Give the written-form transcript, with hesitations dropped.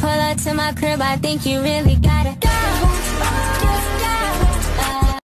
pull up to my crib, I think you really got it.